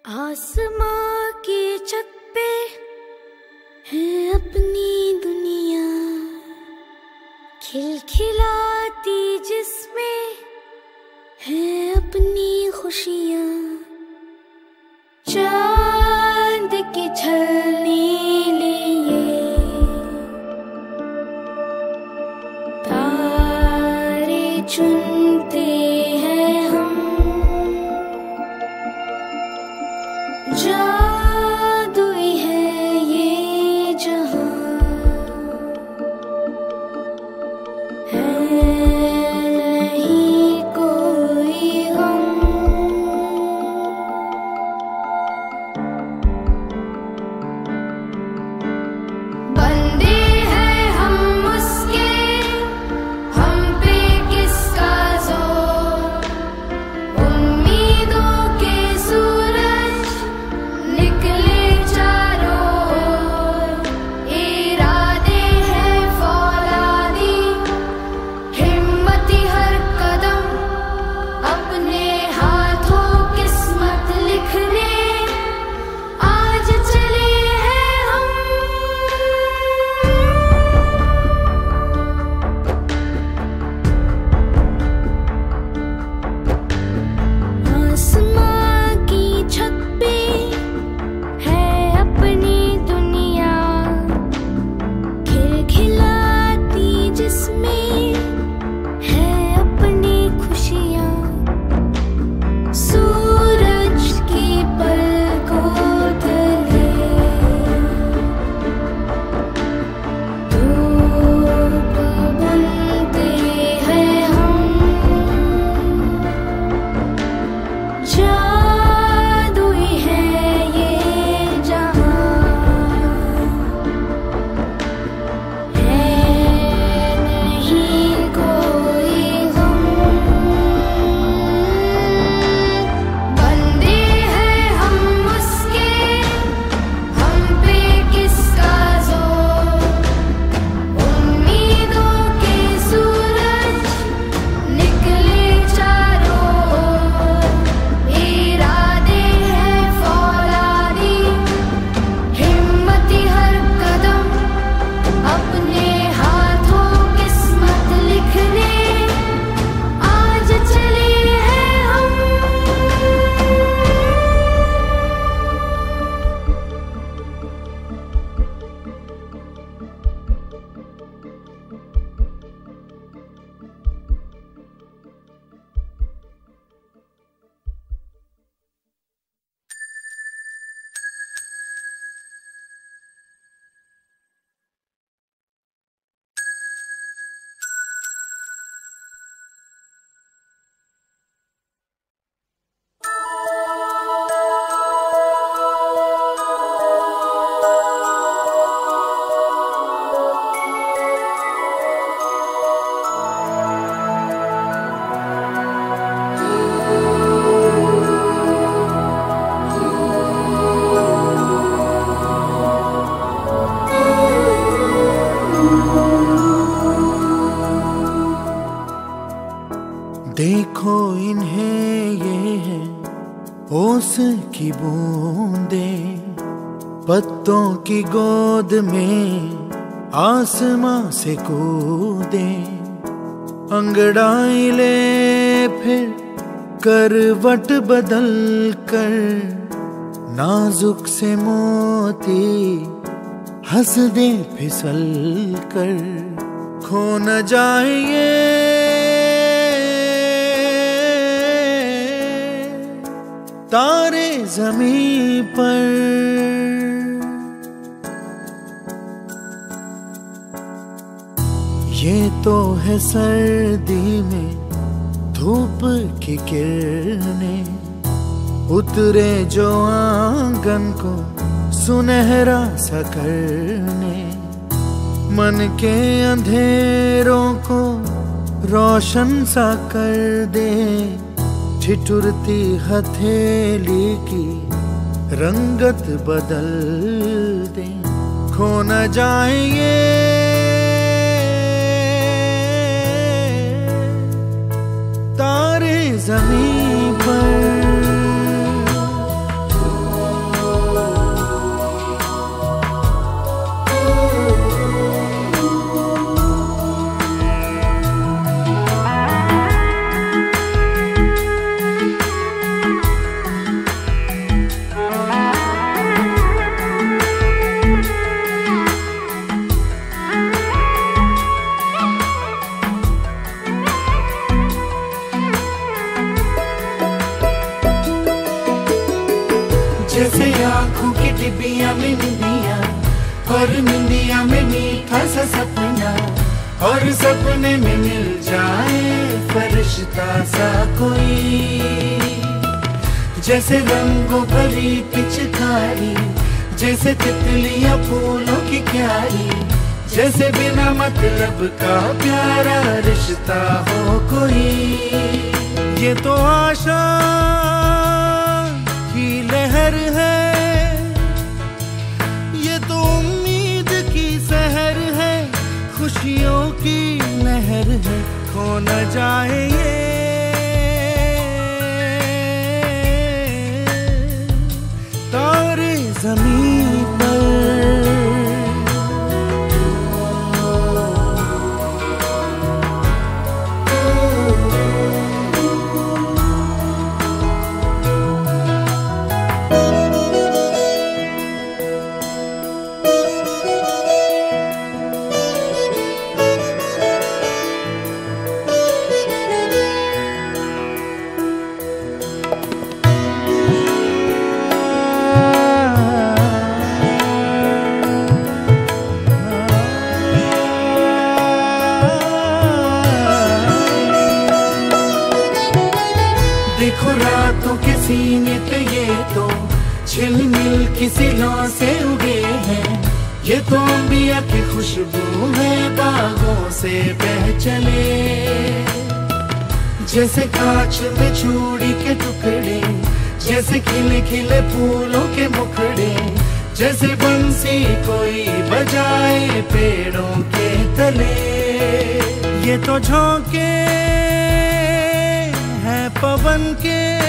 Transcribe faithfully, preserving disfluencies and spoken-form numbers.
आसमां की छत पे है अपनी दुनिया खिलखिलाती, जिसमें है अपनी खुशियाँ। चांद की छलनी लिए तारे चुनते हैं हम, जादुई है ये जहां, है नहीं कोई गम। बंदे हैं हम उसके, हम पे किसका जोर, उम्मीदों के सूरज निकले चारों ओर। इरादे हैं फौलादी, हिम्मती हर कदम, अपने हाथों किस्मत लिखने आज चले हैं हम। आसमां की छत पे है अपनी दुनिया खिलखिलाती, जिसमें है अपनी खुशियाँ। सूरज की पलकों तले धूप बनते हैं हम, जादुई है ये जहां, है नहीं कोई गम। बंदे हैं हम उसके, हम पे किसका जोर, उम्मीदों के सूरज निकले चारों ओर। इरादे हैं फौलादी, हिम्मती हर कदम, अपने हाथों किस्मत लिखने आज चले हैं हम। देखो इन्हें, ये है ओस की बूंदें, पत्तों की गोद में आसमां से कूदे। अंगड़ाई ले फिर करवट बदल कर, नाजुक से मोती हंस दे फिसल कर। खो न जाए ये तारे ज़मीं पर, ये तो है सर्दी में धूप की किरणें, उतरे जो आंगन को सुनहरा सा करने। मन के अंधेरों को रोशन सा कर दे, ठिठुरती हथेली की रंगत बदल दे। खो न जाए ये तारे ज़मीं पर। जैसे आँखों की डिबिया में निंदिया, और निंदिया में मीठा सा सपना, और सपने में मिल जाए फरिश्ता सा कोई। जैसे रंगों भरी पिचकारी, जैसे तितलियां फूलों की क्यारी, जैसे बिना मतलब का प्यारा रिश्ता हो कोई। ये तो आशा की लहर है, ये तो उम्मीद की सहर है, खुशियों की लहर है, खो न जाए ये तारे ज़मीन पर। देखो रातों के सीने पे ये तो झिलमिल किसी लौ से उगे हैं, ये तो अंबिया की खुशबू है बागों से बह चले। जैसे कांच में चूड़ी के टुकड़े, जैसे खिले खिले फूलों के मुखड़े, जैसे बंसी कोई बजाए पेड़ों के तले। ये तो झोंके पवन के